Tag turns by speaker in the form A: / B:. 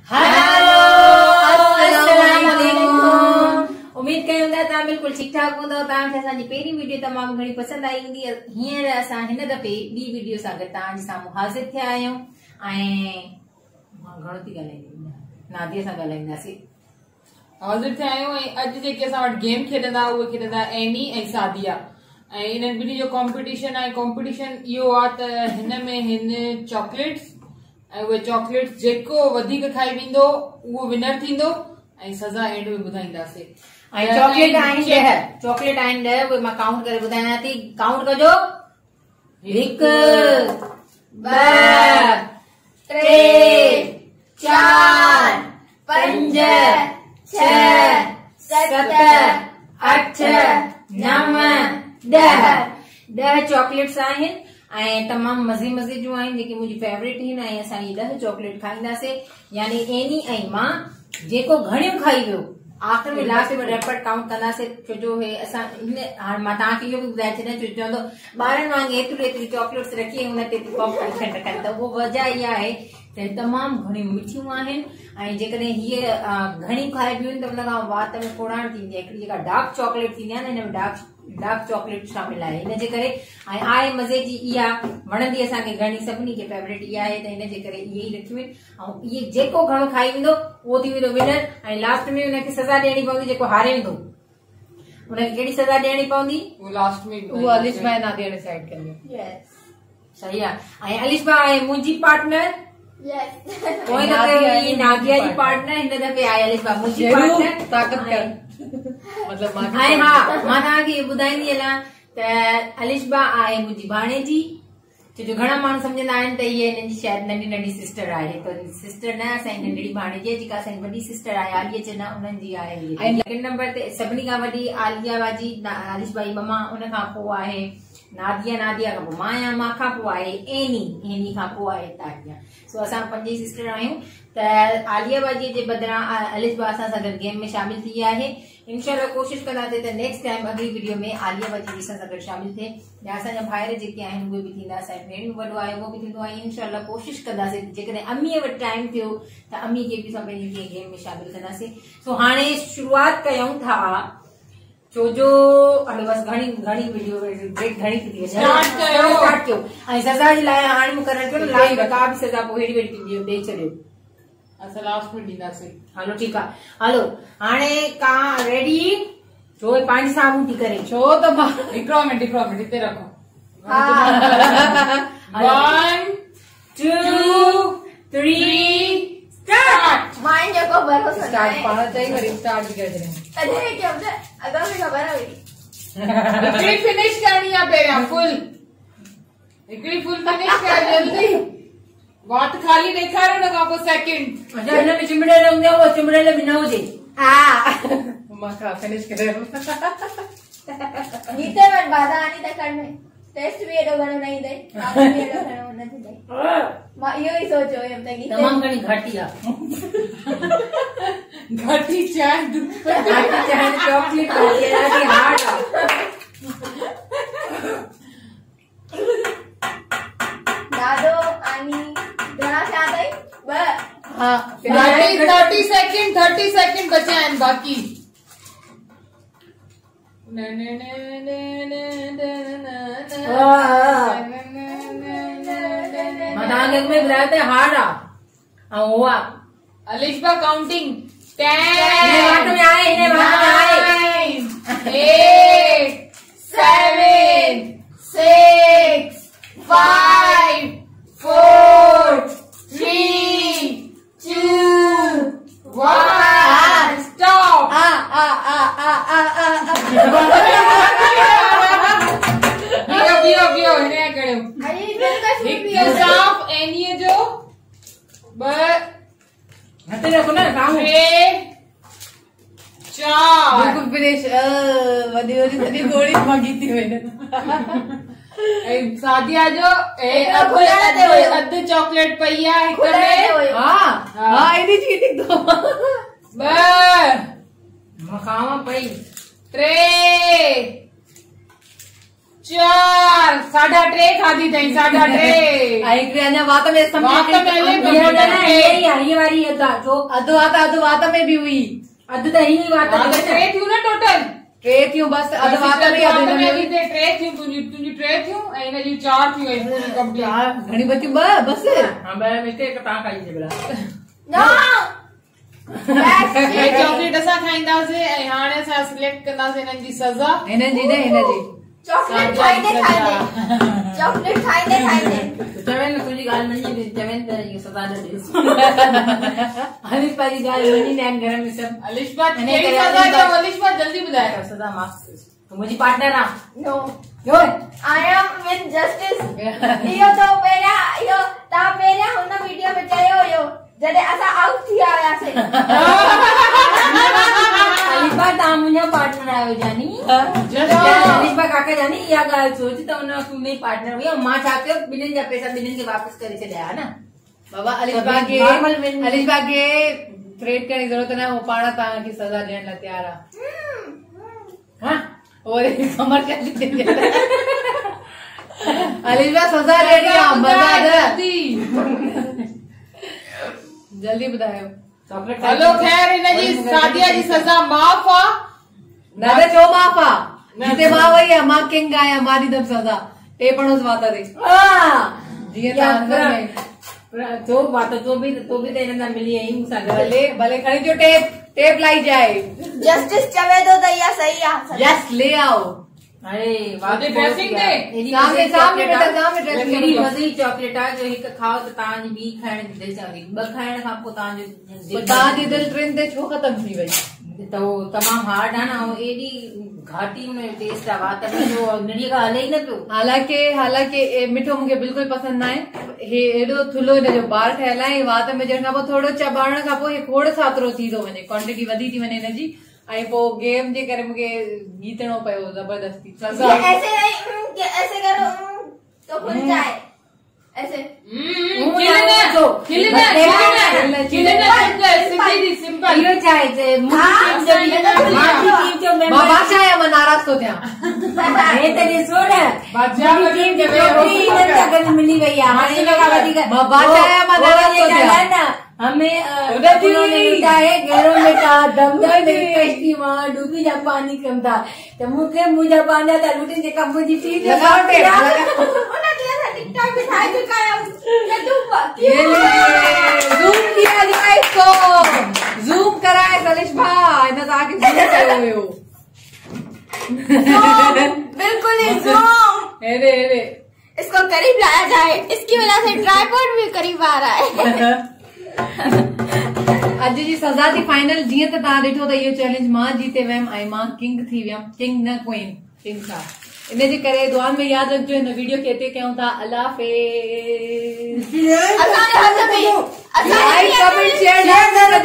A: उम्मीद कयूं था तव्हां बिल्कुल ठीक ठाक हूंदव। तव्हांखे असांजी पहिरीं वीडियो तमामु घणी पसंदि आई हूंदी। हींअर असां हिन दफ़े ॿी वीडियो सां गॾु तव्हांजे साम्हूं हाज़िर थिया आहियूं ऐं घणो थी ॻाल्हाईंदी नादिया सां ॻाल्हाईंदासीं।
B: हाज़िर थिया आहियूं ऐं अॼु जेके असां वटि गेम खेॾंदा उहे खेॾंदा एनी ऐं सादिया ऐं इन्हनि ॿिन्ही जो कॉम्पिटिशन आहे। कॉम्पिटिशन इहो आहे त हिन में हिन चॉकलेट्स ऐं उहे चॉकलेट्स जेको वधीक खाई वेंदो उहो विनर थींदो ऐं सज़ा एंड में ॿुधाईंदासीं।
A: ऐं चॉकलेट आहिनि 10 चॉकलेट आहिनि 10 उहे मां काउंट करे ॿुधायां थी। काउंट कजो 1 2 3 4 5 6 7 8 9 10 चॉकलेट्स आहिनि ऐं तमामु मज़े जूं आहिनि जेके मुंहिंजी फेवरेट आहिनि ऐं असां इहे 10 चॉकलेट खाईंदासीं। यानी एनी ऐं मां जेको घणियूं खाई वियो आख़िर में लास्ट में रेपट काउंट कंदासीं। छो जो हे असां हाणे मां तव्हांखे इहो बि ॿुधाए छॾियां छो चवंदो ॿारनि वांगुरु एतिरी चॉकलेट्स रखी हुन ते कॉम्पिटिशन रखनि त उहो वजह इहा आहे त तमामु घणियूं मिठियूं आहिनि ऐं जेकॾहिं हीअ घणी खाइबियूं आहिनि त हुन खां वात में फोड़ाण थींदी आहे। हिकिड़ी जेका डार्क चॉकलेट थींदी आहे न हिन में डार्क चॉकलेट शामिल आहे हिनजे करे ऐं आहे मज़े जी इहा वणंदी असांखे घणी सभिनी खे फेवरेट इहा आहे त हिनजे करे इहे ई रखियूं आहिनि ऐं इहे जेको घणो खाई वेंदो उहो थी वेंदो विनर ऐं लास्ट में हुनखे सज़ा ॾियणी पवंदी। जेको हारे वेंदो हुनखे कहिड़ी सज़ा ॾियणी पवंदी उहो लास्ट में अलिशबा नादिया डिसाइड कंदी। सही आहे ऐं अलिशबा आहे मुंहिंजी पार्टनर पोइ दफ़े नादिया जी पार्टनर हिन दफ़े आहे अलिशबा मुंहिंजी पार्टनर ताक़त कर मतलब ऐं हा मां तव्हांखे ॿुधाईंदी हलां त अलिशबा आहे मुंहिंजी भाणेजी। छो जो घणा माण्हू सम्झंदा आहिनि त इहे हिननि जी शायदि नंढी सिस्टर आहे त सिस्टर न असांजी नंढड़ी भाणेजी जेका असांजी वॾी सिस्टर आहे आलिया चना उन्हनि जी आहे। सेकेंड नंबर ते सभिनी खां वॾी आलिया बाजी अलिशबा जी ममा उन खां पोइ आहे नादिया खां पोइ मां आहियां मां खां पोइ आहे एनी खां पोइ आहे तारिया। सो असां 5 सिस्टर आहियूं त आलिया बाजीअ जे बदिरां अलिशबा असां सां गॾु गेम में शामिल थी आहे। इंशाल्लाह कोशिशि कंदासीं त नेक्स्ट टाइम अगली वीडियो में आलिया बाजी असां सां गॾु शामिल थिए या असांजा भाइर जेके आहिनि उहे बि थींदा असांजो भेण वॾो आहे उहो बि थींदो ऐं इंशाल्लाह कोशिशि कंदासीं जेकॾहिं अमीअ वटि टाइम थियो त अमी खे बि असां पंहिंजी गेम में शामिल कंदासीं। सो हाणे शुरूआत कयूं था छो जो हाणे बस घणी वीडियो ब्रेक घणी थी स्टार्ट कयो ऐं सज़ा जे लाइ हाणे मुक़ररु कयो लाइव का बि सज़ा पोइ हेड़ी वेड़ी ॾेई छॾियो असां लास्ट में ॾींदासीं। हलो ठीकु आहे हलो हाणे का रेडी छो पंहिंजे साम्हूं थी करे छो त हिकिड़ो मिनट हिते रखो 1 2 3 स्टार्ट।
C: मां जेको भरोसो
A: स्टार्ट पाण चई वरी स्टार्ट बि करे छॾियो
C: अरे क्या होता अगर में खबर है
B: हिकिड़ी फिनिश करणी आहे पहिरियां फुल हिकिड़ी फुल फिनिश कर जल्दी वाट खाली ॾेखारो न खां पोइ सेकंड।
A: अच्छा हिन में चिमड़ेल हूंदो उहो चिमड़ेल बि न हुजे हा मां खा फिनिश करे
C: जीते वट बाधा आनी त कर में टेस्ट भी एडो घणो नहीं दे भी एडो घणो न थी दे मां इहो ई सोचो हम त गीते
A: तमाम घणी घटी आहे
B: घटी चाय
A: चॉकलेट होती है ॾाढी हार्ड आहे।
C: दादो आनी घणा थिया अथई 2
A: हां
B: 30 सेकंड बचा आहिनि बाक़ी
A: मां तव्हांखे में ॿुधायो त हार्ड आहे ऐं उहो आहे
B: अलिशबा काउंटिंग 10
A: हिन वाट में आए
B: 8 7 6 5 4 3 2 1 stop बियो हिन कयो
C: अरे
B: हिकु साफ़ एनीअ जो 2
A: हथ रखो न काम
B: 3 4
A: बिल्कुल फिनिश वधी सॼी गोली मांगी थी वञे
B: ऐं सादिया जो अधु चॉकलेट पई आहे हिक में
A: हा एडी चीटिंग तो
B: 2
A: मखावा पई
B: 3 4 3.5 खाधी अथई 3.5
D: हिकिड़े अञा वात में
B: वात में हले पियो।
A: ये वारी
D: अधु वात में बि हुई।
A: अधु त ही वात में
B: 3 थियूं न टोटल
D: 3 थियूं बस अधु वात में अधु हिन में
B: 3 थियूं तुंहिंजी 3 थियूं ऐं हिन जूं 4 थियूं ऐं पूरी कंप्लीट।
D: घणी बचियूं 2 बस।
A: हां ॿ में हिक तव्हां खाई छॾियो।
C: नो
B: चॉकलेट असां खाईंदासीं ऐं हाणे असां सिलेक्ट कंदासीं हिननि जी सज़ा।
D: हिननि जी न हिनजी
C: चॉकलेट खाईंदे
A: चवें न तुंहिंजी ॻाल्हि मञी चवें त इहो सज़ा न ॾियोसि। अलिशा जी ॻाल्हि मञी न घर में सभु।
B: अलिशा कहिड़ी सज़ा ॾियो अलिशा जल्दी ॿुधाए।
A: सज़ा माफ़ तूं मुंहिंजी पार्टनर आहे।
C: No I am with justice. इहो तो पहिरियां इहो तव्हां पहिरियां हुन वीडियो में चयो हुयो जॾहिं असां आउट थी आयासीं।
A: अलिशा तव्हां मुंहिंजा पार्टनर आहियो जानी। अलिशा काका जानी इहा ॻाल्हि सोच त हुन वक़्तु मुंहिंजी पार्टनर हुई ऐं मां छा कयो ॿिन्हिनि जा पैसा ॿिन्हिनि खे वापसि करे छॾिया न।
D: बाबा अलिशा खे थ्रेट करने की जरूरत ना, वो पाना तव्हांखे सजा ॾियण लाइ तयार आहे। और कमर चली अलिशा सजा ॾियणी आहे मज़ा जल्दी ॿुधायो।
B: हलो ख़ैर हिनजी सादिया जी सज़ा माफ़ आहे।
D: न छो माफ़ आहे? हिते मां वई आहियां, मां किंग आहियां, मां ॾींदमि सज़ा। टे पणोस वात ते जीअं तव्हां अंदर में
A: तो बात तो भी त हिन सां मिली आई मूंसां गॾु।
D: भले खणी जो टेप लाई जाए।
C: जस्टिस चवे थो त इहा सही आहे।
D: यस ले आओ।
A: अरे
B: वादे ड्रेसिंग दे
D: सामने ड्रेसिंग
A: एॾी मज़े जी चॉकलेट आहे जो हिकु खाओ त तव्हांजी ॿी खाइण जी दिलि चाहे, 2 खाइण खां पोइ
D: तव्हांजी दिलि 3 ते छो ख़तम थी वई?
A: त उहो तमामु हार्ड आहे न, ऐं एॾी घाटी में टेस्ट आहे वात में जो निड़ीअ खां हले ई न पियो।
D: हालांकि मिठो मूंखे बिल्कुलु पसंदि न आहे। हे एॾो थुल्हो हिनजो बार ठहियल आहे। वात में ॼण खां पोइ थोरो चॿाइण खां पोइ हे खोड़ सातिरो थी थो वञे, क्वांटिटी वधी थी वञे हिनजी। ऐं पोइ गेम जे करे मूंखे जीतणो पियो ज़बरदस्ती।
C: ऐसे नहीं कि ऐसे करो तो खुल जाए ऐसे।
A: सिंपल इहो चाहे
D: बादशाह मां नाराज़ थो थियां।
A: हे त ॾिसो न मिली वई आहे। हाणे हिन खां वधीक
D: बादशाह मां नाराज़ थो थियां।
A: हमें उन्होंने लूटा है घरों में का दम कश्ती मां डूबी जा पानी कम था तो मुझे मुझे पानी था लूटे जेका मुझी चीज
C: उन्होंने टिकटॉक पेถ่ายचुका है।
D: ये जूम किया जाए इसको, जूम कराए सलिश भाई इन आके जूम कयो हुयो।
C: बिल्कुल ही जूम।
D: अरे
C: इसको करीब लाया जाए, इसकी वजह से ट्राइपॉड भी करीब आ रहा है।
D: अॼु जी सज़ा थी फाइनल। जीअं त तव्हां ॾिठो त इहो चैलेंज मां जीते वियमि ऐं मां किंग थी वियमि। किंग न क्वीन, किंग छा। इन जे करे दुआनि में यादि रखिजो। हिन वीडियो खे हिते कयूं था। अल्लाह हाफ़िज़।
C: असांजे हथ में
D: लाइक कमेंट शेयर